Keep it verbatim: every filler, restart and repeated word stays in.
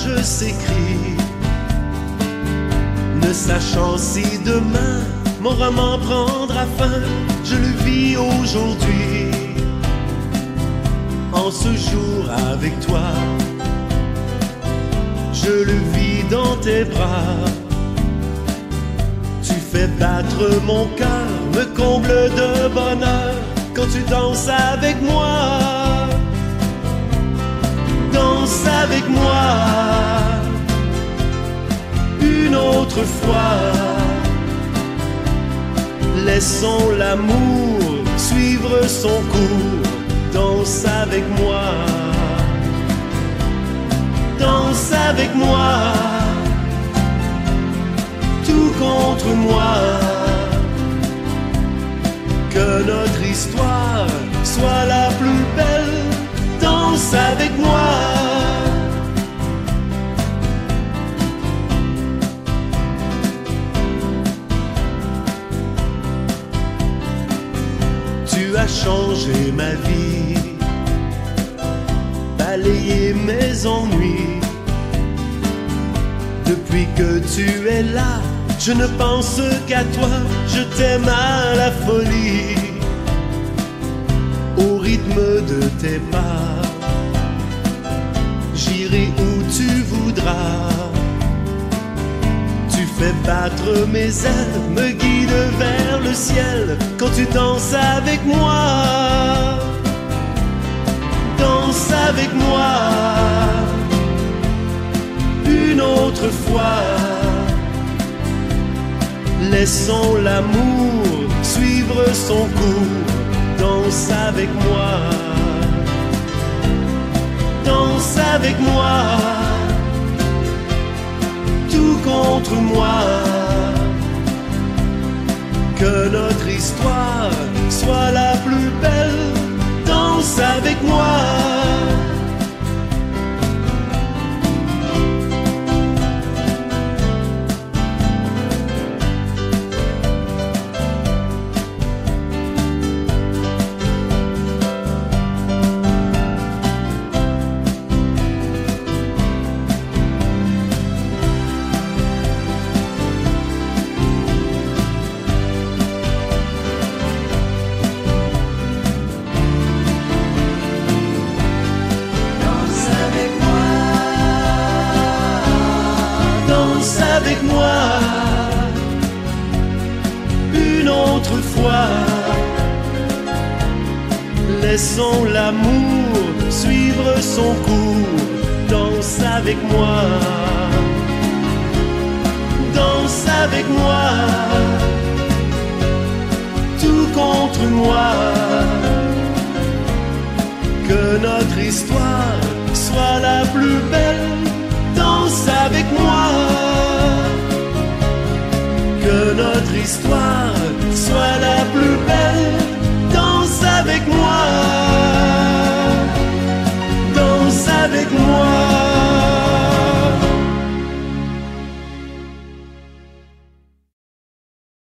l'orage s'écrie, ne sachant si demain mon roman prendra fin. Je le vis aujourd'hui, en ce jour avec toi. Je le vis dans tes bras. Tu fais battre mon cœur, me comble de bonheur quand tu danses avec moi. Danse avec moi une autre fois. Laissons l'amour suivre son cours. Danse avec moi. Danse avec moi. Tout contre moi. Que notre histoire soit la plus belle. Danse avec moi. Tu as changé ma vie, balayé mes ennuis. Depuis que tu es là, je ne pense qu'à toi. Je t'aime à la folie, au rythme de tes pas. J'irai où tu voudras. Tu fais battre mes ailes, me guide vers le ciel quand tu danses avec moi. Danse avec moi une autre fois. Laissons l'amour suivre son cours. Danse avec moi. Danse avec moi. Tout contre moi. Que notre histoire soit la plus belle. Danse avec moi. Avec moi une autre fois. Laissons l'amour suivre son cours. Danse avec moi. Danse avec moi. Tout contre moi. Que notre histoire soit la plus belle. Danse avec moi. Que notre histoire